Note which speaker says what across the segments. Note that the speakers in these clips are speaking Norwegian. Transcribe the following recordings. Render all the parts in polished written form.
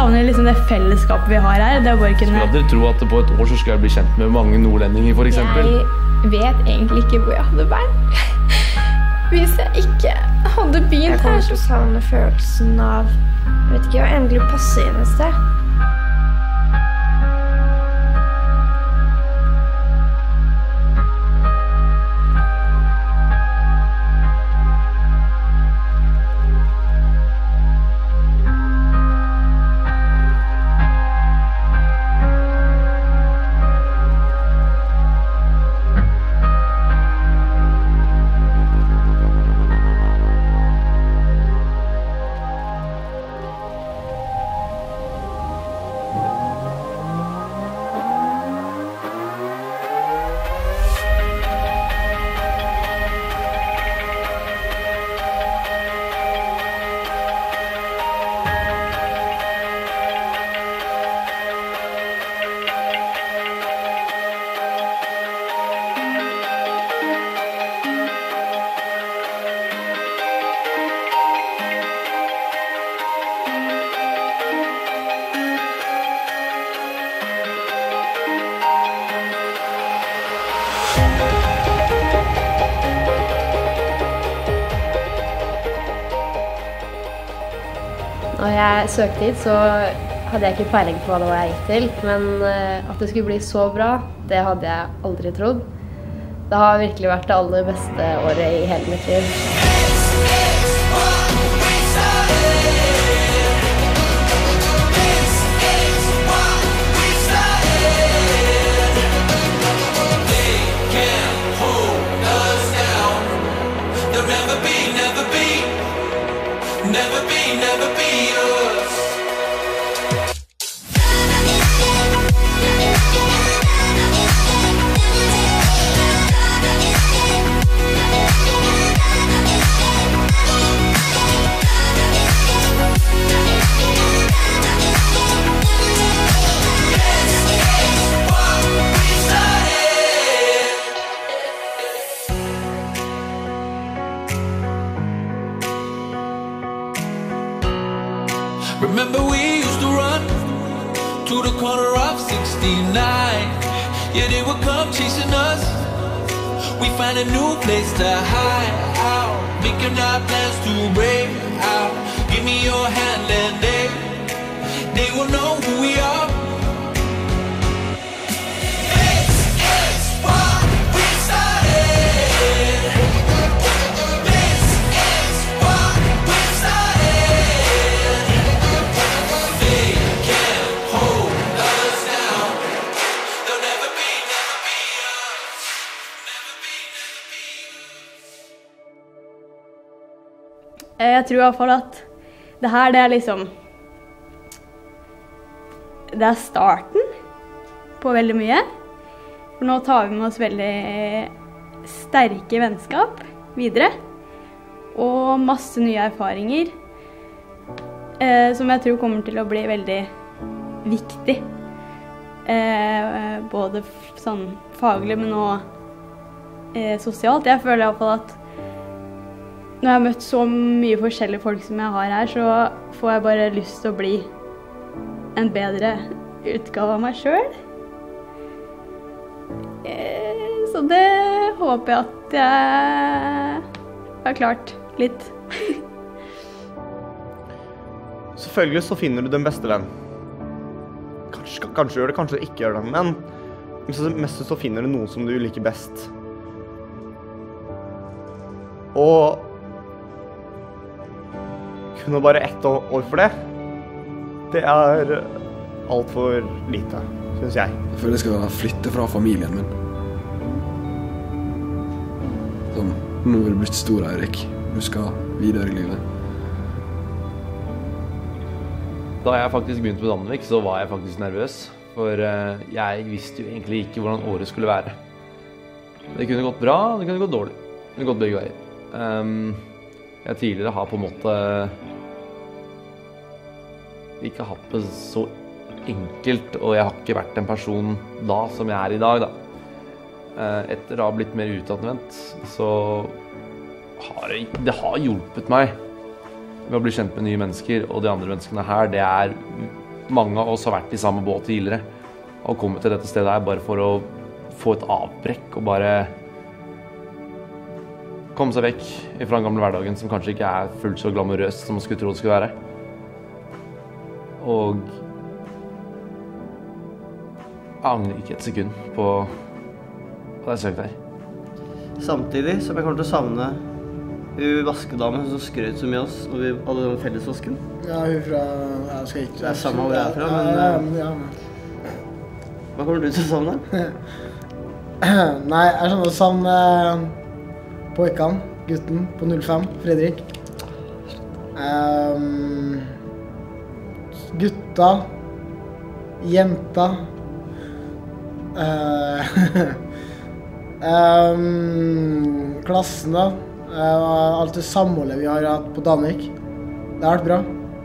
Speaker 1: savner liksom det fellesskapet vi har her. Det å bare kunne...
Speaker 2: Skulle aldri tro at på et år så skulle jeg bli kjent med mange nordlendinger, for eksempel.
Speaker 3: Jeg vet egentlig ikke hvor jeg hadde vært hvis jeg ikke hadde begynt her.
Speaker 4: Jeg kommer til å savne følelsen av, jeg vet ikke, å endelig passe inn et sted.
Speaker 5: Når jeg søkte hit, så hadde jeg ikke peiling på hva jeg gikk til, men at det skulle bli så bra, det hadde jeg aldri trodd. Det har virkelig vært det aller beste året i hele mitt liv.
Speaker 6: Remember we used to run to the corner of 69. Yeah, they would come chasing us. We find a new place to hide out, making our plans to break out. Give me your hand and they will know who we are.
Speaker 1: Jeg tror i hvert fall at det her, det er liksom... Det er starten på veldig mye. For nå tar vi med oss veldig sterke vennskap videre. Og masse nye erfaringer. Som jeg tror kommer til å bli veldig viktig. Både sånn faglig, men også sosialt. Jeg føler i hvert fall at når jeg har møtt så mye forskjellige folk som jeg har her, så får jeg bare lyst til å bli en bedre utgave av meg selv. Så det håper jeg at jeg har klart litt.
Speaker 7: Selvfølgelig så finner du den beste venn. Kanskje gjør det, kanskje ikke gjør det, men mest så finner du noen som du liker best. Og kun bare 1 år for det, det er alt for lite, synes jeg.
Speaker 8: Jeg føler jeg skal flytte fra familien min. Sånn, nå er du blitt stor, Eirik. Du skal videre i livet.
Speaker 2: Da jeg faktisk begynte på Danvik, så var jeg faktisk nervøs. For jeg visste jo egentlig ikke hvordan året skulle være. Det kunne gått bra, det kunne gått dårlig. Det kunne gått begge veier. Jeg tidligere har på en måte ikke hatt det så enkelt, og jeg har ikke vært en person da som jeg er i dag, da. Etter å ha blitt mer utadvendt, så har det hjulpet meg med å bli kjent med nye mennesker, og de andre menneskene her, det er mange av oss har vært i samme båt tidligere. Og kommet til dette stedet her bare for å få et avbrekk og bare komme seg vekk fra den gamle hverdagen som kanskje ikke er fullt så glamorøst som man skulle tro det skulle være. Og jeg angrer ikke et sekund på at jeg søkte her.
Speaker 9: Samtidig som jeg kommer til å savne hun vaskedame som skrøt så mye av oss når vi hadde den fellesvasken.
Speaker 10: Ja, hun fra... Jeg skal ikke...
Speaker 9: Det er samme hvor jeg er fra, men...
Speaker 10: Ja.
Speaker 9: Hva kommer du til å savne?
Speaker 10: Nei, jeg skjønner å savne pojkene, gutten på 05, Fredrik. Gutta, jenta, klassen da, alt det samholdet vi har hatt på Danvik. Det har vært bra.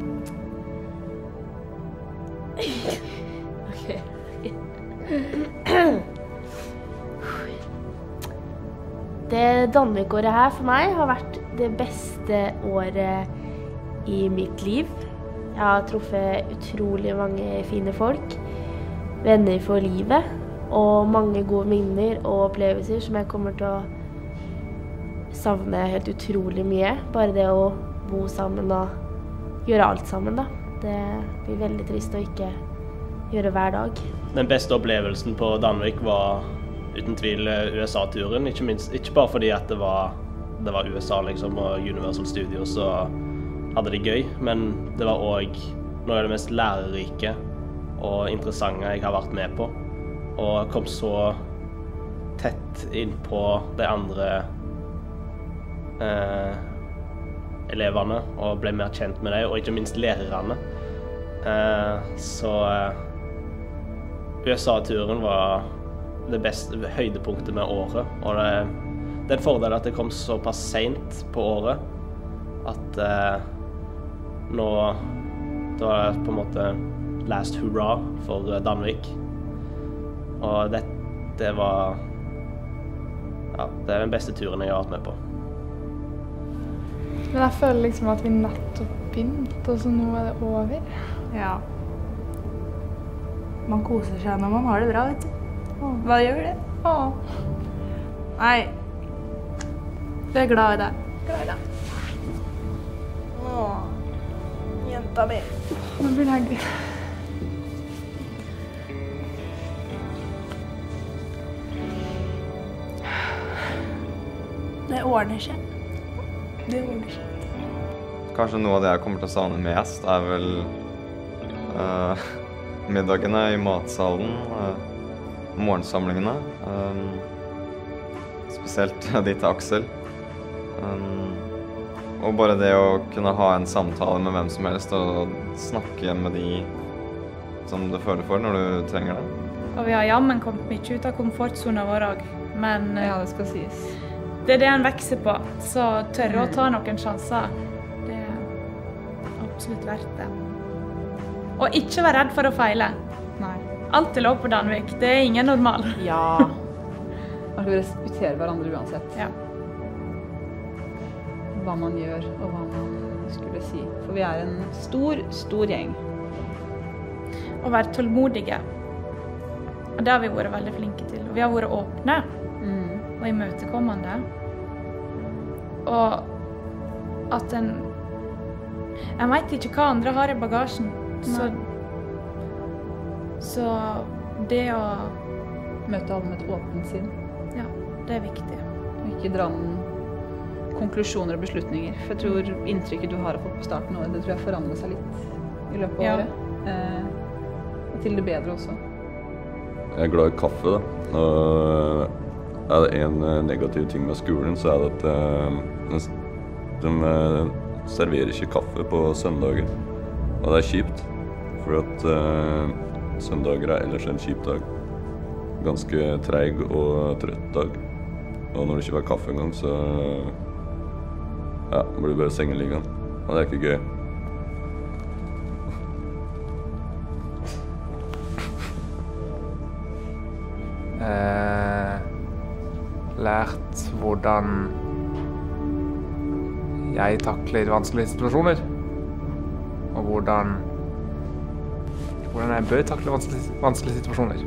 Speaker 11: Det Danvik-året her for meg har vært det beste året i mitt liv. Jeg har truffet utrolig mange fine folk, venner for livet, og mange gode minner og opplevelser som jeg kommer til å savne helt utrolig mye. Bare det å bo sammen og gjøre alt sammen da. Det blir veldig trist å ikke gjøre hver dag.
Speaker 12: Den beste opplevelsen på Danvik var uten tvil USA-turen, ikke bare fordi at det var USA liksom, og Universal Studios og hadde det gøy, men det var også noe av det mest lærerike og interessante jeg har vært med på. Og kom så tett inn på de andre elevene og ble mer kjent med dem, og ikke minst lærerne. Så USA-turen var det beste høydepunktet med året, og det er en fordel at det kom såpass sent på året at nå da var det på en måte last hurra for Danvik, og det var det er den beste turen jeg har vært med på.
Speaker 3: Men jeg føler liksom at vi nettopp begynt, og så nå er det over.
Speaker 1: Ja. Man koser seg når man har det bra, vet du. Hva gjør det? Nei. Jeg er glad i deg.
Speaker 3: Glad i deg.
Speaker 1: Jenta mi.
Speaker 3: Nå blir jeg gøy.
Speaker 1: Det ordner seg. Det ordner seg.
Speaker 13: Kanskje noe av det jeg kommer til å savne mest er vel middagene i matsalen, morgensamlingene, spesielt de til Aksel. Og bare det å kunne ha en samtale med hvem som helst og snakke med de som du føler for når du trenger det.
Speaker 14: Og vi har jammen kommet mye ut av komfortzonen vår også, men
Speaker 15: ja, det skal sies.
Speaker 14: Det er det en vekser på, så tørre å ta noen sjanser, det er absolutt verdt det. Og ikke være redd for å feile.
Speaker 15: Nei.
Speaker 14: Alt er lov på Danvik, det er ingen normal.
Speaker 15: Ja. Man skal respektere hverandre uansett.
Speaker 14: Ja.
Speaker 15: Hva man gjør og hva man skulle si. For vi er en stor, stor gjeng.
Speaker 14: Å være tålmodige. Og det har vi vært veldig flinke til. Og vi har vært åpne og imøtekommende. Og at jeg vet ikke hva andre har i bagasjen. Så det å
Speaker 15: møte alle med et åpent sinn.
Speaker 14: Ja, det er viktig.
Speaker 15: Og ikke dra noen konklusjoner og beslutninger. For jeg tror inntrykket du har fått på starten av det tror jeg forandrer seg litt i løpet av året. Og til det bedre også.
Speaker 16: Jeg er glad i kaffe, da. Er det en negativ ting med skolen, så er det at de serverer ikke kaffe på søndager. Og det er kjipt, for at søndager er ellers en kjip dag. Ganske treig og trøtt dag. Og når det ikke var kaffe engang, så blir det bare sengeliggende. Og det er ikke gøy.
Speaker 17: Lært hvordan jeg takler vanskelige situasjoner. Og hvordan hvordan jeg bør takle vanskelige situasjoner.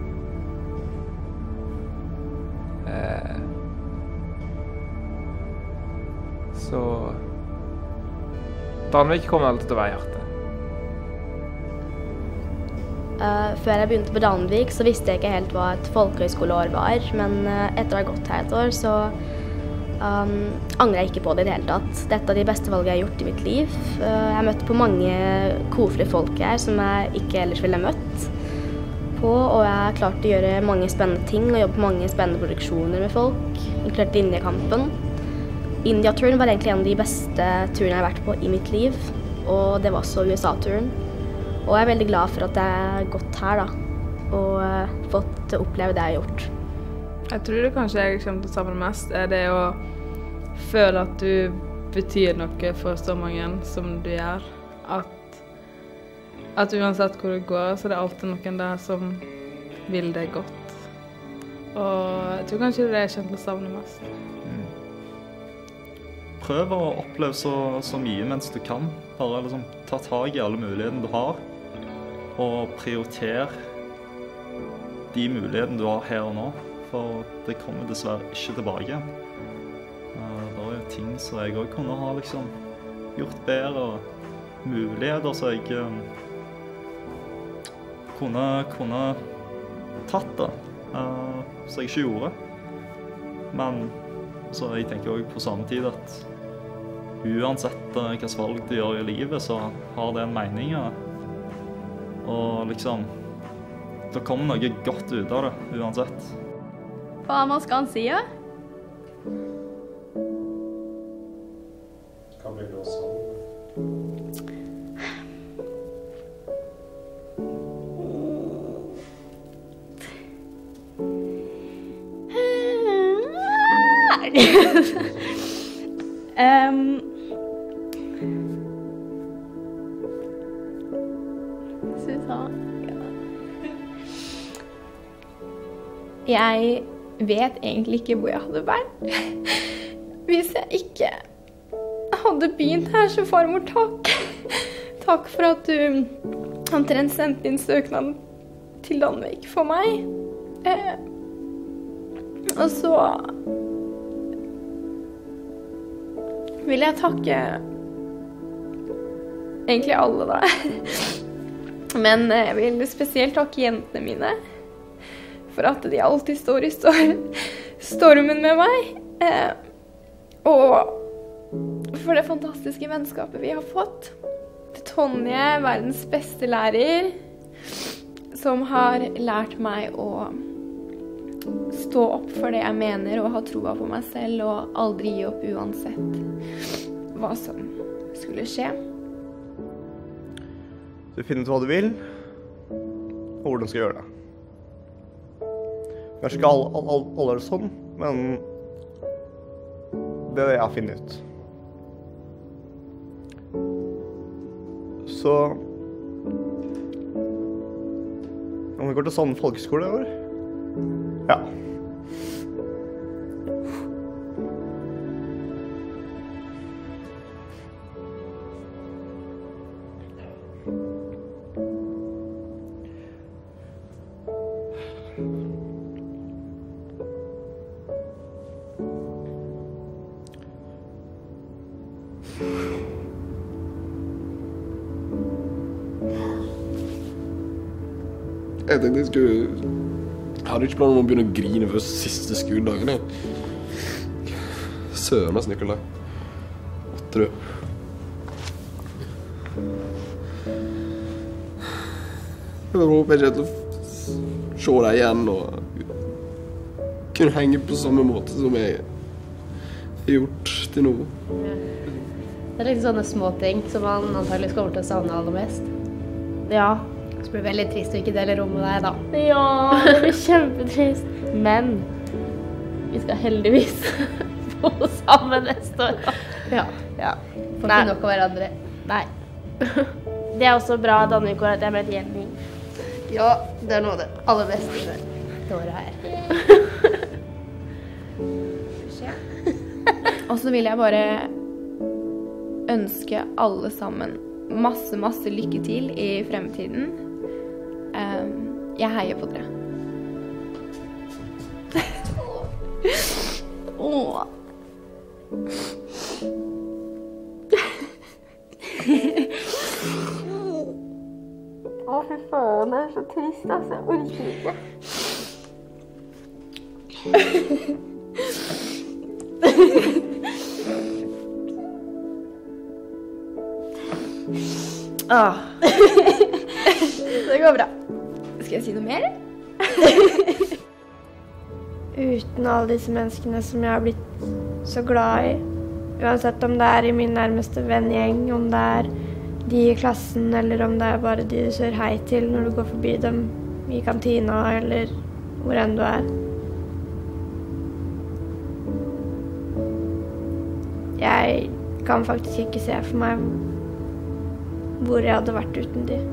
Speaker 17: Så Danvik kommer alltid til å være hjertet.
Speaker 11: Før jeg begynte på Danvik så visste jeg ikke helt hva et folkehøyskoleår var, men etter å ha gått her et år så angrer jeg ikke på det i det hele tatt. Dette er de beste valgene jeg har gjort i mitt liv. Jeg har møtt på mange koselige folk her som jeg ikke ellers ville møtt på, og jeg har klart å gjøre mange spennende ting og jobbe på mange spennende produksjoner med folk, inkludert Indiakampen. India-turen var egentlig en av de beste turene jeg har vært på i mitt liv, og det var også USA-turen. Og jeg er veldig glad for at jeg har gått her da, og fått oppleve det jeg har gjort.
Speaker 18: Jeg tror det kanskje jeg kommer til å savne mest, er det å føle at du betyr noe for så mange som du gjør. At uansett hvor du går, så er det alltid noen der som vil deg godt. Og jeg tror kanskje det er det jeg kommer til å savne mest.
Speaker 19: Prøv å oppleve så mye mens du kan. Bare liksom ta tag i alle mulighetene du har, og prioriter de mulighetene du har her og nå, for det kommer dessverre ikke tilbake. Det er jo ting som jeg også kunne ha liksom gjort bedre, og muligheter som jeg kunne tatt det, som jeg ikke gjorde. Men så jeg tenker også på samme tid at uansett hvilket valg du gjør i livet, så har det en mening. Og liksom, det kommer noe godt ut av det, uansett.
Speaker 1: Hva skal han si, ja?
Speaker 20: Hva blir det å si?
Speaker 3: Jeg vet egentlig ikke hvor jeg hadde vært hvis jeg ikke hadde begynt her, så farmor, takk. Takk for at du omtrent sendte inn søknaden til Danvik for meg. Og så vil jeg takke egentlig alle da. Men jeg vil spesielt takke jentene mine for at de alltid står i stormen med meg. Og for det fantastiske vennskapet vi har fått. Til Tonje, verdens beste lærer, som har lært meg å stå opp for det jeg mener og ha troa på meg selv og aldri gi opp uansett hva som skulle skje.
Speaker 7: Du finner ut hva du vil, og hvordan du skal gjøre det. Kanskje ikke alle er det sånn, men det er det jeg har funnet ut. Så om vi går til Sand folkeskole i år? Ja.
Speaker 8: Jeg tenkte jeg hadde ikke planer om å begynne å grine for siste skoledagen. Søren nesten, Nikolai. 8 du. Jeg håper ikke til å se deg igjen og kunne henge på samme måte som jeg har gjort til nå.
Speaker 5: Det er litt sånne små ting som man antageligvis kommer til å savne aller mest.
Speaker 11: Ja.
Speaker 5: Så blir det veldig trist å ikke dele rom med deg da.
Speaker 11: Ja, det blir kjempetrist. Men vi skal heldigvis bo sammen neste år.
Speaker 5: Ja. Får ikke nok av hverandre.
Speaker 11: Nei. Det er også bra Danvik år at jeg ble et gjenning.
Speaker 5: Ja, det er noe av det aller beste med det året her.
Speaker 3: Og så vil jeg bare ønske alle sammen masse lykke til i fremtiden. Jeg heier på dere.
Speaker 11: Åh. Å, fy faen, det er så trist, altså. Jeg orker ikke.
Speaker 3: Det går bra. Skal jeg si noe mer?
Speaker 4: Uten alle disse menneskene som jeg har blitt så glad i, uansett om det er i min nærmeste venngjeng, om det er de i klassen, eller om det er bare de du ser hei til når du går forbi dem i kantina, eller hvor enn du er. Jeg kan faktisk ikke se for meg hvor jeg hadde vært uten de.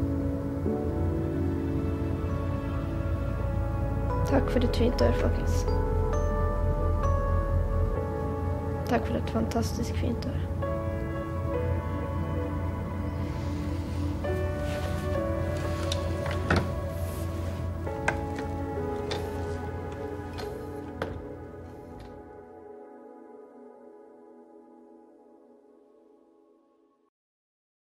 Speaker 4: Takk for et fint år, folkens. Takk for et fantastisk fint år.